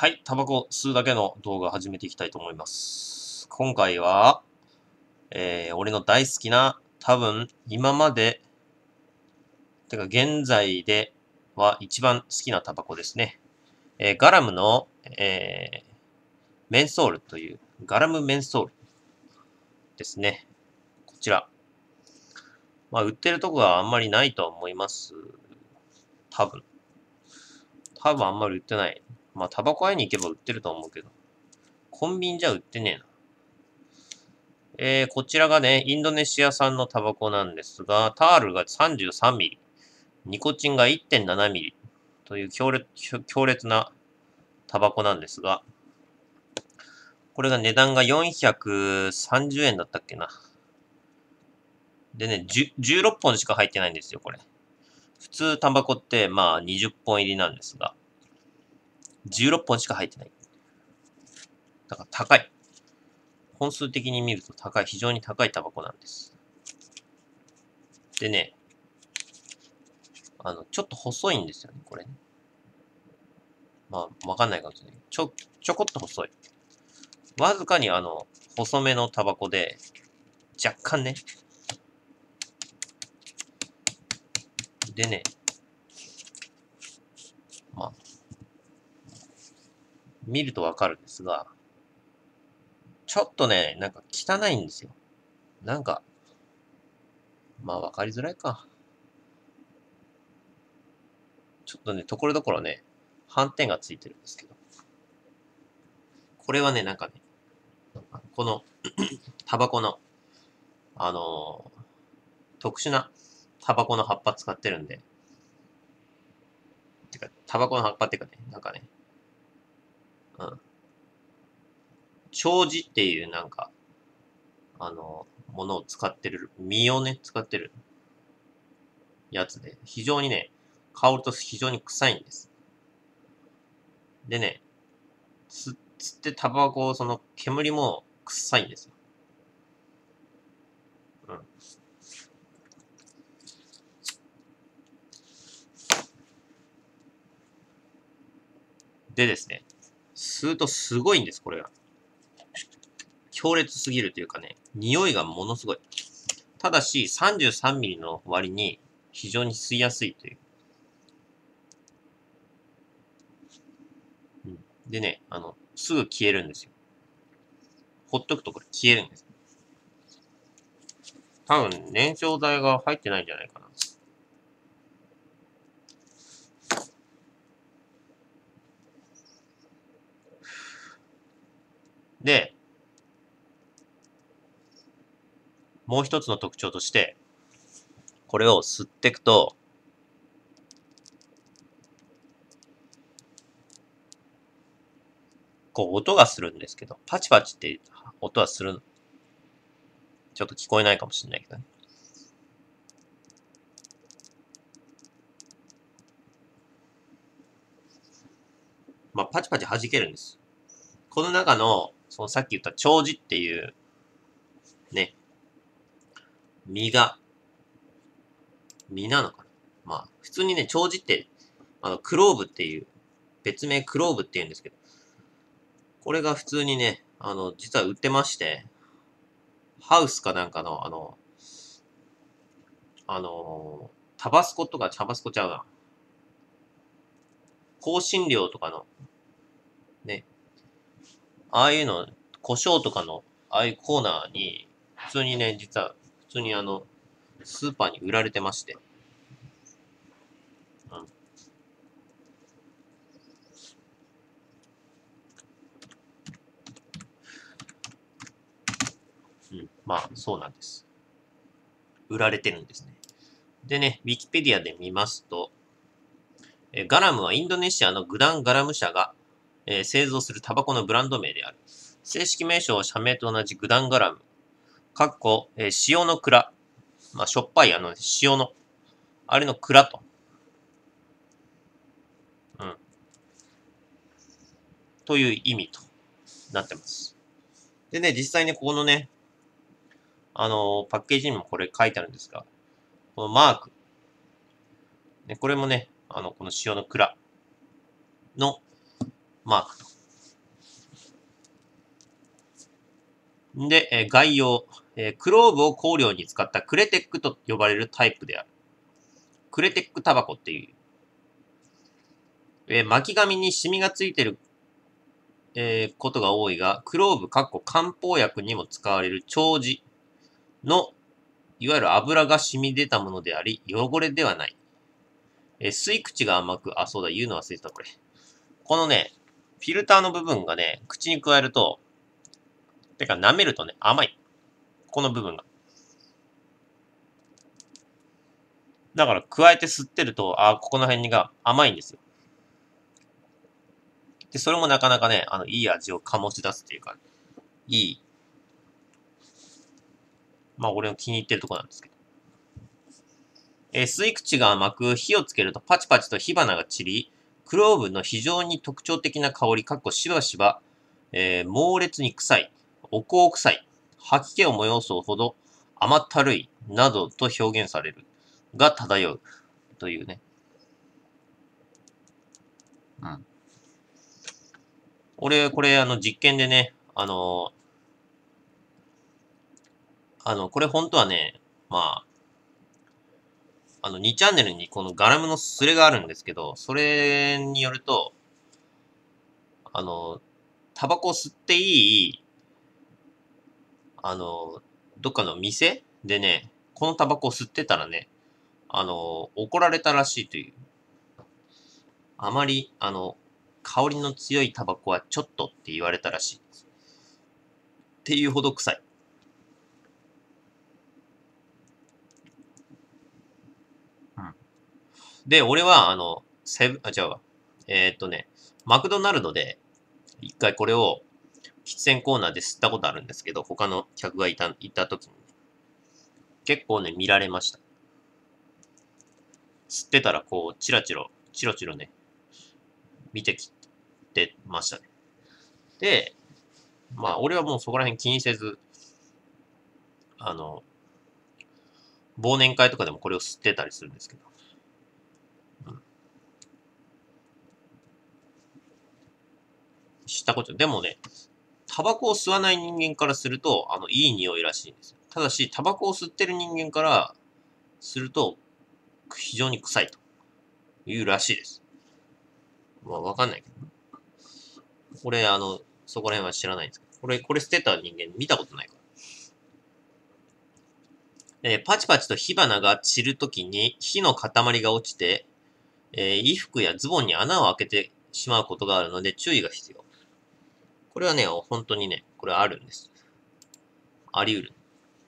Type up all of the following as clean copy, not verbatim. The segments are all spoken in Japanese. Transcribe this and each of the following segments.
はい、タバコ吸うだけの動画始めていきたいと思います。今回は、俺の大好きな、多分、今まで、てか現在では一番好きなタバコですね。ガラムの、メンソールという、ガラムメンソールですね。こちら。まあ、売ってるとこはあんまりないとは思います。多分。多分あんまり売ってない。まあ、タバコ屋に行けば売ってると思うけど。コンビニじゃ売ってねえな。こちらがね、インドネシア産のタバコなんですが、タールが33ミリ、ニコチンが1.7ミリという強烈なタバコなんですが、これが値段が430円だったっけな。でね、16本しか入ってないんですよ、これ。普通タバコってまあ20本入りなんですが、16本しか入ってない。だから高い。本数的に見ると高い、非常に高いタバコなんです。でね、ちょっと細いんですよね、これね。まあ、わかんないかもしれない。ちょこっと細い。わずかに細めのタバコで、若干ね。でね、まあ、見るとわかるんですが、ちょっとね、なんか汚いんですよ。なんか、まあわかりづらいか。ちょっとね、ところどころね、斑点がついてるんですけど。これはね、なんかね、このタバコの、あのー特殊なタバコの葉っぱ使ってるんで、てか、タバコの葉っぱっていうかね、なんかね、うん。長寿っていうなんか、ものを使ってる、実をね、使ってるやつで、非常にね、香ると非常に臭いんです。でね、吸ってタバコ、その煙も臭いんですよ。うん。でですね、吸うとすごいんです、これが。強烈すぎるというかね、匂いがものすごい。ただし、33ミリの割に非常に吸いやすいという。うん、でね、すぐ消えるんですよ。ほっとくとこれ消えるんです。多分、燃焼剤が入ってないんじゃないかな。で、もう一つの特徴として、これを吸っていくと、こう音がするんですけど、パチパチって音はする。ちょっと聞こえないかもしれないけどね。まあ、パチパチ弾けるんです。この中の、そのさっき言った長寿っていう、ね、実が、実なのかな。まあ、普通にね、長寿って、クローブっていう、別名クローブって言うんですけど、これが普通にね、実は売ってまして、ハウスかなんかの、タバスコとか、タバスコちゃうな。香辛料とかの、ね、ああいうの、胡椒とかの、ああいうコーナーに、普通にね、実は、普通にスーパーに売られてまして。うん。うん。まあ、そうなんです。売られてるんですね。でね、ウィキペディアで見ますと、ガラムはインドネシアのグダンガラム社が、製造するタバコのブランド名である。正式名称は社名と同じグダンガラム。かっこ、塩の蔵。まあ、しょっぱい塩の、あれの蔵と。うん。という意味となってます。でね、実際ね、ここのね、パッケージにもこれ書いてあるんですが、このマーク。ね、これもね、この塩の蔵のマークと。で、概要。クローブを香料に使ったクレテックと呼ばれるタイプである。クレテックタバコっていう。巻紙にシミがついてる、ことが多いが、クローブ、漢方薬にも使われる長寿の、いわゆる油が染み出たものであり、汚れではない。吸い口が甘く、そうだ、言うの忘れてた、これ。このね、フィルターの部分がね、口に加えると、てか舐めるとね、甘い。この部分が。だから加えて吸ってると、ここの辺が甘いんですよ。で、それもなかなかね、いい味を醸し出すっていうか、いい。まあ、俺の気に入ってるところなんですけど。吸い口が甘く、火をつけるとパチパチと火花が散り、クローブの非常に特徴的な香り、しばしば、猛烈に臭い、お香臭い、吐き気を催すほど甘ったるい、などと表現される、が漂う、というね。うん。俺、これ、実験でね、これ本当はね、ま2チャンネルにこのガラムのスレがあるんですけど、それによると、あの、タバコを吸っていい、どっかの店でね、このタバコを吸ってたらね、怒られたらしいという。あまり、香りの強いタバコはちょっとって言われたらしい。っていうほど臭い。うん。で、俺は、違うわ。マクドナルドで、一回これを、喫煙コーナーで吸ったことあるんですけど、他の客がいた時に、結構ね、見られました。吸ってたら、こう、チロチロね、見てきてましたね。で、まあ、俺はもうそこら辺気にせず、あの、忘年会とかでもこれを吸ってたりするんですけど。うん。知ったこと、でもね、タバコを吸わない人間からすると、いい匂いらしいんですよ。ただし、タバコを吸ってる人間からすると、非常に臭いというらしいです。まあ、わかんないけど。これ、そこら辺は知らないんですけど。これ捨てた人間見たことないから。パチパチと火花が散るときに火の塊が落ちて、衣服やズボンに穴を開けてしまうことがあるので注意が必要。これはね、本当にね、これあるんです。あり得る。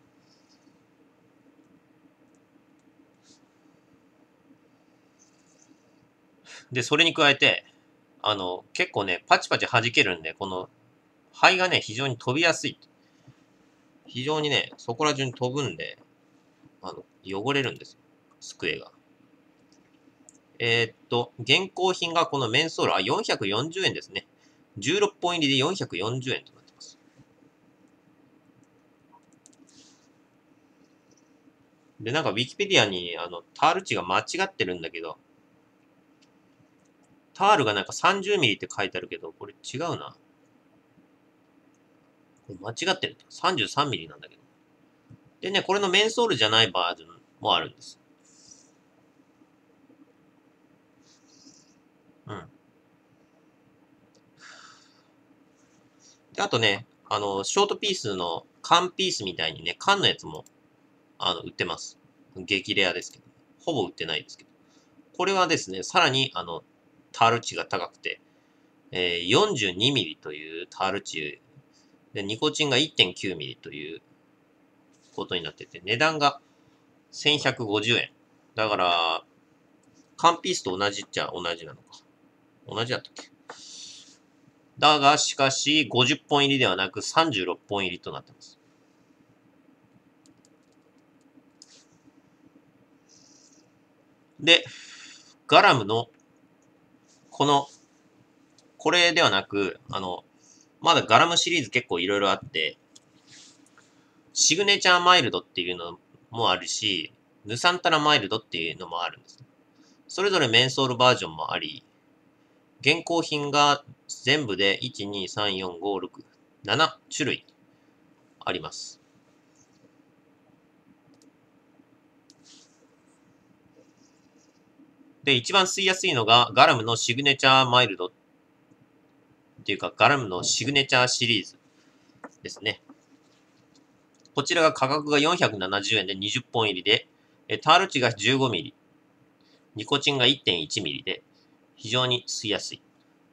で、それに加えて、結構ね、パチパチ弾けるんで、この灰がね、非常に飛びやすい。非常にね、そこら中に飛ぶんで、汚れるんですよ。机が。現行品がこのメンソール、440円ですね。16本入りで440円となってます。で、なんかウィキペディアに、タール値が間違ってるんだけど、タールがなんか30ミリって書いてあるけど、これ違うな。これ間違ってる。33ミリなんだけど。でね、これのメンソールじゃないバージョンもあるんです。うん。で、あとね、ショートピースの缶ピースみたいにね、缶のやつも、売ってます。激レアですけど。ほぼ売ってないですけど。これはですね、さらに、タール値が高くて、42ミリというタール値で、ニコチンが1.9ミリということになってて、値段が1150円。だから、缶ピースと同じっちゃ同じなのか。同じだったっけ。だが、しかし、50本入りではなく36本入りとなっています。で、ガラムの、これではなく、まだガラムシリーズ結構いろいろあって、シグネチャーマイルドっていうのもあるし、ヌサンタラマイルドっていうのもあるんです。それぞれメンソールバージョンもあり、現行品が全部で1、2、3、4、5、6、7種類あります。で、一番吸いやすいのがガラムのシグネチャーマイルドっていうか、ガラムのシグネチャーシリーズですね。こちらが価格が470円で20本入りで、タール値が15ミリ、ニコチンが1.1ミリで、非常に吸いやすい。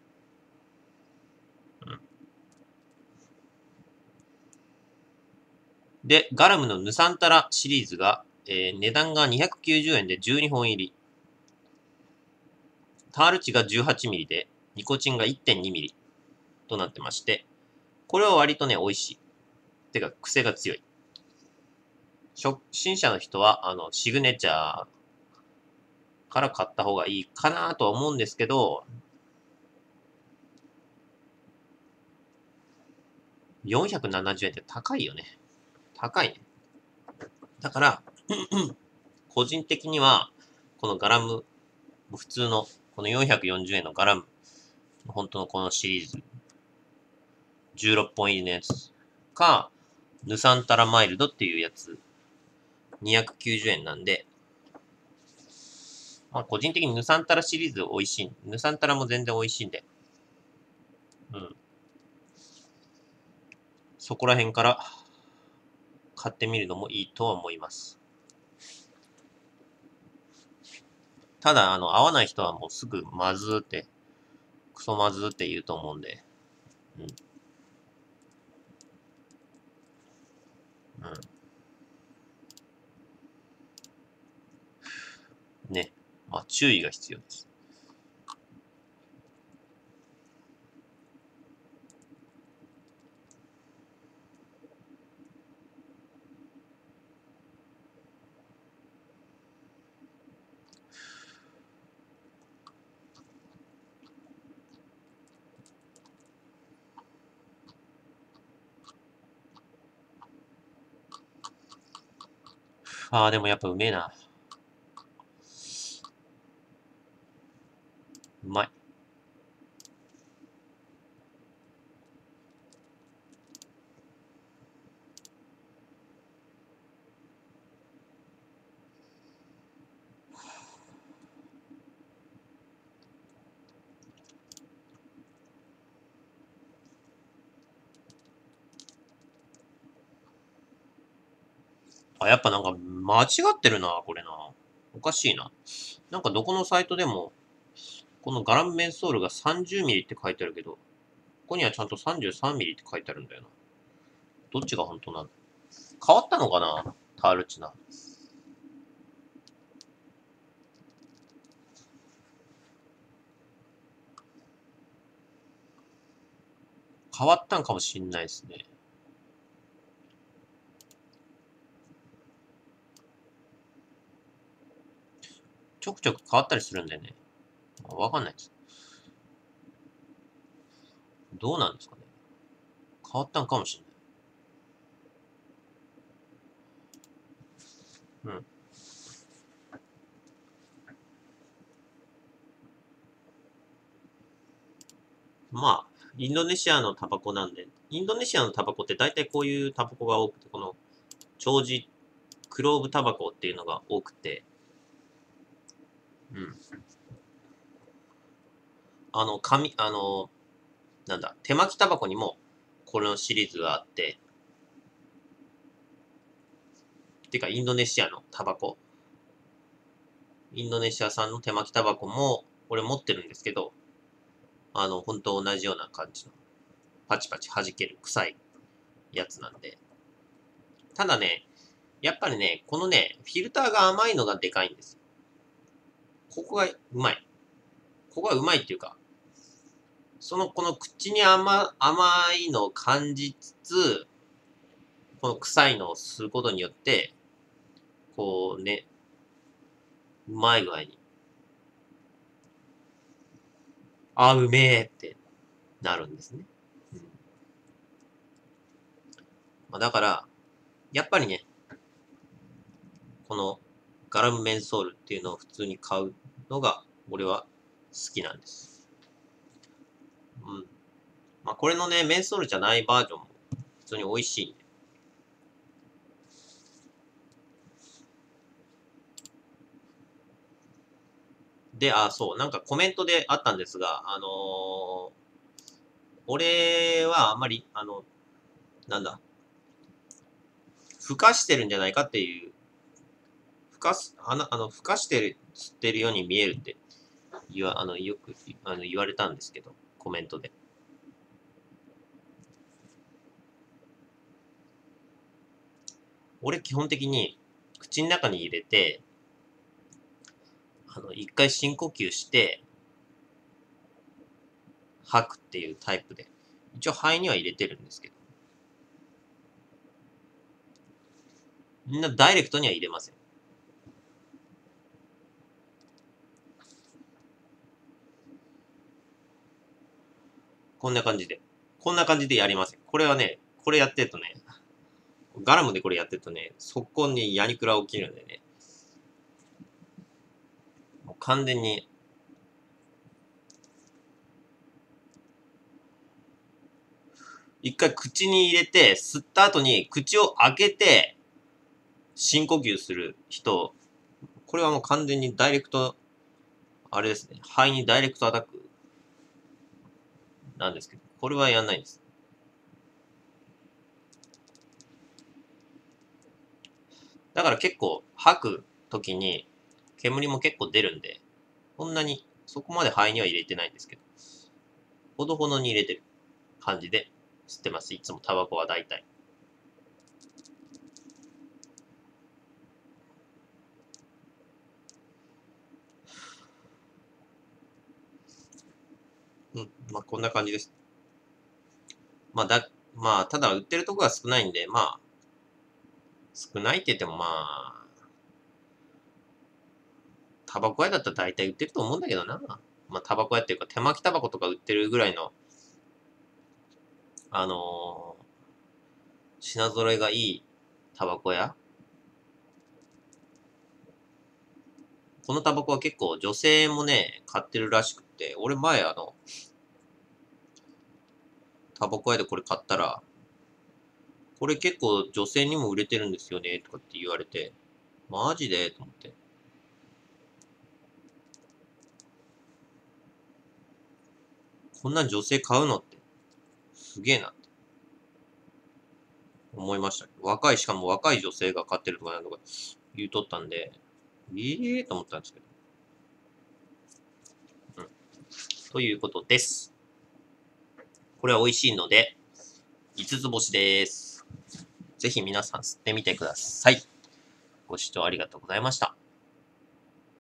で、ガラムのヌサンタラシリーズが、値段が290円で12本入り。タール値が18ミリで、ニコチンが1.2ミリとなってまして、これは割とね、美味しい。てか、癖が強い。初心者の人は、シグネチャーから買った方がいいかなとは思うんですけど、470円って高いよね。高いね。だから、個人的には、このガラム、普通の、この440円のガラム、本当のこのシリーズ、16本入りのやつか、ヌサンタラマイルドっていうやつ、290円なんで、まあ個人的にヌサンタラシリーズ美味しい。ヌサンタラも全然美味しいんで、うん。そこら辺から買ってみるのもいいとは思います。ただ、合わない人はもうすぐまずーって、クソまずーって言うと思うんで、うん。うん。ね。まあ注意が必要です。ああ、でもやっぱうめえな。うまい。あ、やっぱなんか間違ってるな、これな。おかしいな。なんかどこのサイトでも、このガラムメンソールが30ミリって書いてあるけど、ここにはちゃんと33ミリって書いてあるんだよな。どっちが本当なの？変わったのかな、タール値な。変わったんかもしんないですね。ちょくちょく変わったりするんだよね。わかんないです。どうなんですかね。変わったんかもしんない。うん。まあ、インドネシアのタバコなんで、インドネシアのタバコって大体こういうタバコが多くて、この、長寿クローブタバコっていうのが多くて、うん。なんだ、手巻きタバコにも、これのシリーズがあって、てか、インドネシアのタバコ。インドネシア産の手巻きタバコも、俺持ってるんですけど、本当同じような感じの、パチパチ弾ける臭いやつなんで。ただね、やっぱりね、このね、フィルターが甘いのがでかいんですよ。ここがうまい。ここがうまいっていうか、この口に甘いのを感じつつ、この臭いのをすることによって、こうね、うまい具合に、あ、うめえってなるんですね。うん。まあ、だから、やっぱりね、このガラムメンソールっていうのを普通に買うのが、俺は好きなんです。うん。 これのね、メンソールじゃないバージョンも普通に美味しいんで。で、そう、なんかコメントであったんですが、俺はあんまり、なんだ、孵化してるんじゃないかっていう、孵化してるように見えるってよく、言われたんですけど、コメントで。俺基本的に口の中に入れて、一回深呼吸して、吐くっていうタイプで。一応肺には入れてるんですけど。みんなダイレクトには入れません。こんな感じで。こんな感じでやりません。これはね、これやってるとね、ガラムでこれやってるとね、速攻にヤニクラ起きるんでね。もう完全に、一回口に入れて、吸った後に口を開けて、深呼吸する人、これはもう完全にダイレクト、あれですね、肺にダイレクトアタックなんですけど、これはやんないんです。だから結構吐く時に煙も結構出るんで、そんなに、そこまで肺には入れてないんですけど、ほどほどに入れてる感じで吸ってます。いつもタバコは大体。まあこんな感じです。まあただ売ってるとこが少ないんで、まあ、少ないって言ってもまあ、タバコ屋だったら大体売ってると思うんだけどな。まあタバコ屋っていうか手巻きタバコとか売ってるぐらいの、品揃えがいいタバコ屋。このタバコは結構女性もね、買ってるらしくって、俺前タバコ屋でこれ買ったら、これ結構女性にも売れてるんですよね、とかって言われて、マジでと思って。こんな女性買うのって、すげえなって思いました。しかも若い女性が買ってるとかなんとか言うとったんで、と思ったんですけど。うん。ということです。これは美味しいので、5つ星です。ぜひ皆さん吸ってみてください。ご視聴ありがとうございました。